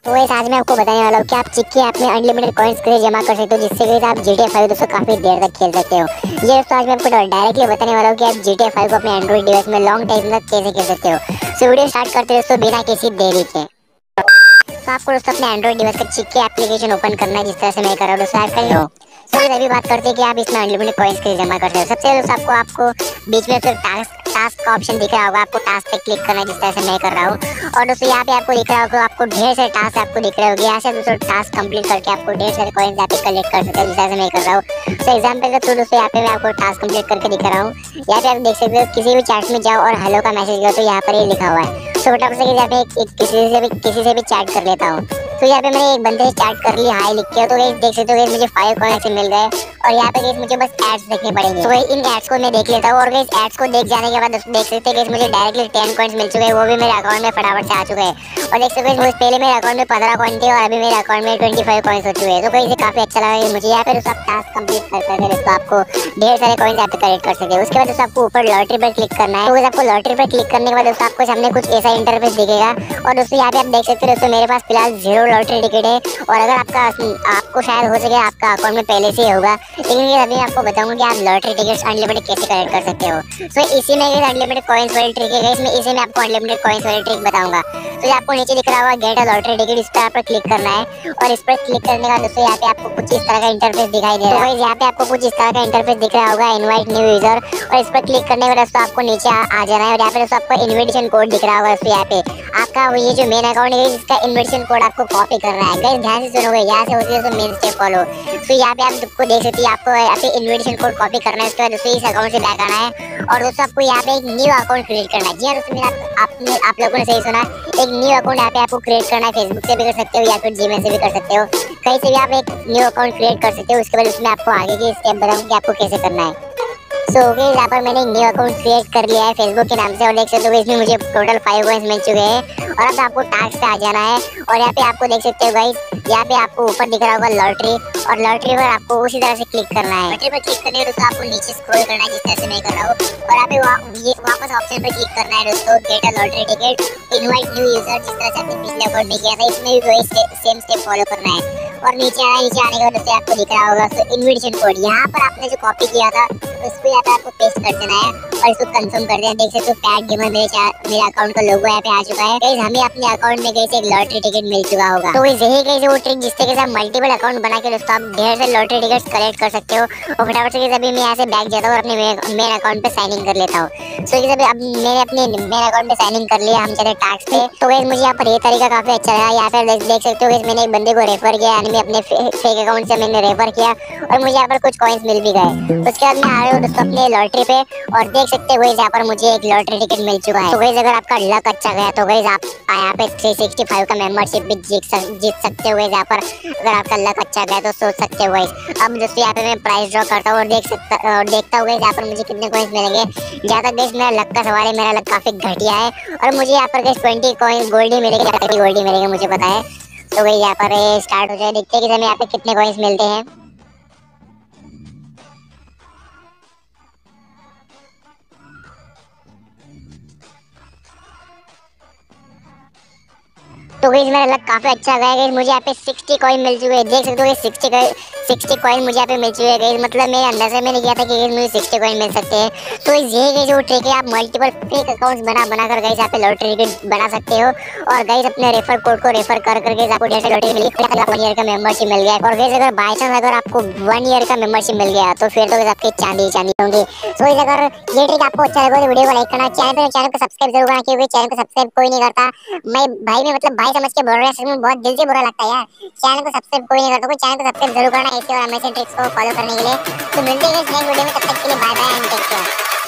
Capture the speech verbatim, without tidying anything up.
तो गाइस आज मैं आपको बताने वाला हूँ कि आप चिक्की ऐप में अनलिमिटेड कॉइंस के जमा कर सकते हो, जिससे गाइस आप जी टी ए फाइव दोस्तों काफी देर तक खेल सकते हो। ये दोस्तों आज मैं आपको डायरेक्टली बताने वाला हूँ कि आप जी टी ए फाइव को अपने एंड्रॉइड डिवाइस में लॉन्ग टाइम तक कैसे खेल सकते हो। सो वीडियो स्टार्ट करते हैं दोस्तों बिना किसी देरी के। तो आपको दोस्तों अपने एंड्रॉइड डिवाइस का चिक्की एप्लीकेशन ओपन करना है, जिस तरह से मैं कर रहा हूँ दोस्तों ऐप कर लो। तो अभी बात करते हैं कि आप इसमें अनलिमिटेड कॉइंस के जमा कर सकते हो। सबसे पहले दोस्तों आपको आपको बीच में फिर टास्क टास्क का ऑप्शन दिख रहा होगा, आपको टास्क पे क्लिक करना है, जिस तरह से मैं कर रहा हूँ। और दोस्तों यहाँ पे आपको दिख रहा होगा, आपको ढेर सारे टास्क आपको दिख रहे होंगे। यहाँ से दोस्तों टास्क कंप्लीट करके आपको ढेर सारे कॉइंस यहाँ पे कलेक्ट कर सकते हैं, जिस तरह से मैं कर रहा हूँ। तो एग्जाम्पल के थ्रू दोस्तों यहाँ पे मैं आपको टास्क कंप्लीट करके दिखा रहा हूँ। यहाँ पे आप देख सकते हो, किसी भी चैट में जाओ और हेलो का मैसेज करो तो यहाँ पर ये लिखा हुआ है। तो फटाफट से यहाँ पे किसी से भी किसी से भी चैट कर लेता हूँ। तो यहाँ पे मैंने एक बंदे से चैट कर ली, हाई लिख के। तो गाइस देख सकते हो मुझे फाइव कॉइंस मिल गए और यहाँ पे गाइस मुझे बस एड्स देखने पड़ेंगे। तो गाइस इन एड्स को मैं देख लेता हूँ और गाइस एड्स को देख जाने के बाद देख सकते हैं मुझे डायरेक्टली टेन कॉइंस मिल चुके हैं, वो भी मेरे अकाउंट में फटाफट से आ चुके हैं। और देख सकते हो पहले मेरे अकाउंट में पंद्रह कॉइन थे और अभी मेरे अकाउंट में ट्वेंटी फाइव कॉइंस हो चुके हैं। तो गाइस ये काफी अच्छा लगा मुझे। यहाँ पे दोस्तों आप टास्क कंप्लीट कर सकते हैं, दोस्तों आपको ढेर सारे कॉइंस यहाँ पे कलेक्ट कर सकते हैं। उसके बाद दोस्तों आपको ऊपर लॉटरी पर क्लिक करना है। तो आपको लॉटरी पर क्लिक करने के बाद दोस्तों आपको सामने कुछ ऐसा इंटरफेस दिखेगा। और दोस्तों यहाँ पे आप देख सकते हो दोस्तों मेरे पास फिलहाल जीरो लॉटरी टिकट है। और अगर आपका आपको शायद हो सके आपका अकाउंट में पहले से ही होगा, लेकिन ये अभी आपको बताऊंगा कि आप लॉटरी टिकट्स अनलिमिटेड कैसे कलेक्ट कर सकते हो। सो इसी में अनलिमिटेड कॉइंस वाली ट्रिक है, इसमें इसी में आपको अनलिमिटेड कॉइंस वाली ट्रिक बताऊंगा। तो आपको नीचे दिख रहा होगा गेट अ लॉटरी टिकट, इस पर क्लिक करना है। और इस पर क्लिक करने के बाद दोस्तों यहाँ पे आपको कुछ इस तरह का इंटरफेस दिखाई दे रहा है। यहाँ पे आपको कुछ इस तरह का इंटरफेस दिख रहा होगा, इनवाइट न्यू यूजर। और इस पर क्लिक करने के बाद दोस्तों आपको नीचे आ जाना है। और यहाँ पे दोस्तों आपको इन्विटेशन कोड दिख रहा होगा। दोस्तों यहाँ पे आपका ये जो मेन अकाउंट है इसका इन्विटेशन कोड आपको कॉपी करना है। गाइस ध्यान से सुनोगे, यहाँ से होती है तो मेन स्टेप फॉलो। तो यहाँ पे आप सबको देख सकते हैं, आपको यहाँ पे इन्विटेशन कोड कॉपी करना है। उसके बाद दोस्तों इस अकाउंट से बैक आना है और दोस्तों आपको यहाँ पे एक न्यू अकाउंट क्रिएट करना है। जी हाँ दोस्तों, आपने आप लोगों ने सही सुना, एक न्यू अकाउंट यहाँ पे आपको क्रिएट करना है। फेसबुक से भी कर सकते हो या फिर जीमेल से भी कर सकते हो, कहीं से भी आप एक न्यू अकाउंट क्रिएट कर सकते हो। उसके बाद उसमें आपको आगे की स्टेप बताऊंगा कि आपको कैसे करना है। सो so, गाइस यहाँ पर मैंने एक न्यू अकाउंट क्रिएट कर लिया है फेसबुक के नाम से। और देख सकते हो इसमें मुझे टोटल फाइव कॉइंस मिल चुके हैं। और अब आपको टास्क पे आ जाना है। और यहाँ पे आपको देख सकते हो गाइस, यहाँ पे आपको ऊपर दिख रहा होगा लॉटरी, और लॉटरी पर आपको उसी तरह से क्लिक करना है। लॉटरी पर क्लिक करने के दोस्तों आपको नीचे स्क्रॉल करना है, जिस तरह से मैं कर रहा हूँ। और यहाँ पे वा, ये वापस ऑप्शन पर क्लिक करना है दोस्तों, get a lottery ticket, invite new user, जिस तरह से आपने पिछले अकाउंट में किया था इसमें भी वही सेम स्टेप फॉलो करना है। और नीचे आना, नीचे आने के बाद दोस्तों आपको दिख रहा होगा तो इन्विटेशन कोड, यहाँ पर आपने जो कॉपी किया था उसको यहाँ पे आपको पेस्ट कर देना है और इसको कंफर्म कर देना। देख सकते हो पैड गेमर मेरे मेरे अकाउंट का लोगो यहाँ पे आ चुका है। गाइस हमें अपने अकाउंट में गाइस एक लॉटरी टिकट मिल चुका होगा। तो गाइस यही गाइस वो ट्रिक जिससे कि आप मल्टीपल अकाउंट बना के दोस्तों आप ढेर सारे लॉटरी टिकट्स कलेक्ट कर सकते हो। और फटाफट से अभी मैं यहाँ से बैक जाता हूँ और अपने मेन अकाउंट पे साइन इन कर लेता हूँ। सो गाइस अभी अब मैंने अपने मेन अकाउंट पे साइन इन कर लिया, हम चले टास्क पे। तो गाइस मुझे यहाँ पर ये तरीका काफी अच्छा लगा। यहाँ पर देख सकते हो गाइस मैंने एक बंदे को रेफर किया, यानी मैं अपने फेक अकाउंट से मैंने रेफर किया और मुझे यहाँ पर कुछ कॉइंस मिल भी गए। उसके बाद मैं आ रहा हूँ दोस्तों अपने लॉटरी पे और देख सकते हो यहाँ पर मुझे एक लॉटरी टिकट मिल चुका है। तो गाइस अगर आपका लक अच्छा गया तो गाइस आप यहाँ पे थ्री सिक्सटी फाइव का मेंबरशिप भी जीत सक, जीत सकते हो। यहाँ पर अगर आपका लक अच्छा गया तो सोच सकते हो गाइस। अब दोस्तों यहाँ पे मैं प्राइस ड्रॉ करता हूँ और देख सकता और देखता हूँ यहाँ पर मुझे कितने कॉइंस मिलेंगे। जहाँ तक गाइस मेरा लक का सवाल है, मेरा लक काफी घटिया है और मुझे यहाँ पर गाइस ट्वेंटी कॉइंस गोल्ड ही मिलेंगे, थर्टी गोल्ड ही मिलेंगे मुझे पता है। तो गाइस यहाँ पर स्टार्ट हो जाए, देखते हैं कि हमें यहाँ पे कितने कॉइंस मिलते हैं। तो गाइस मेरा लक काफी अच्छा गया गाइस, मुझे यहाँ पे सिक्सटी कॉइन मिल चुके हैं। देख सकते हो सिक्सटी सिक्सटी कॉइन मुझे यहाँ पे मिल चुके हैं गाइस। मतलब मेरे अंदर से मैंने किया था कि मुझे सिक्सटी कॉइन मिल सकते हैं। तो यही गाइस वो ट्रिक है, आप मल्टीपल फेक अकाउंट्स बना बना कर गाइस यहाँ पे लॉटरी टिकट बना सकते हो। और गाइस अपने रेफर कोड को रेफर कर करके आपको ढेर सारी लॉटरी मिली, वन ईयर का मेंबरशिप मिल गया। और गाइस अगर बाय चांस अगर आपको वन ईयर का मेंबरशिप मिल गया तो फिर तो गाइस आपकी चांदी चांदी होंगी। सो गाइस अगर ये ट्रिक आपको अच्छा लगा तो वीडियो को लाइक करना, चैनल पे चैनल को सब्सक्राइब जरूर करना, क्योंकि चैनल को सब्सक्राइब कोई नहीं करता। मैं भाई में मतलब भाई समझ के बोल रहा है, बहुत दिल से बुरा लगता है यार। चैनल को सब्सक्राइब कोई नहीं करता, कोई चैनल को सब्सक्राइब जरूर करना ऐसे और अमेजिंग ट्रिक्स को फॉलो करने के लिए। तो मिलते हैं नेक्स्ट वीडियो में, तब तक के लिए bye bye and take care.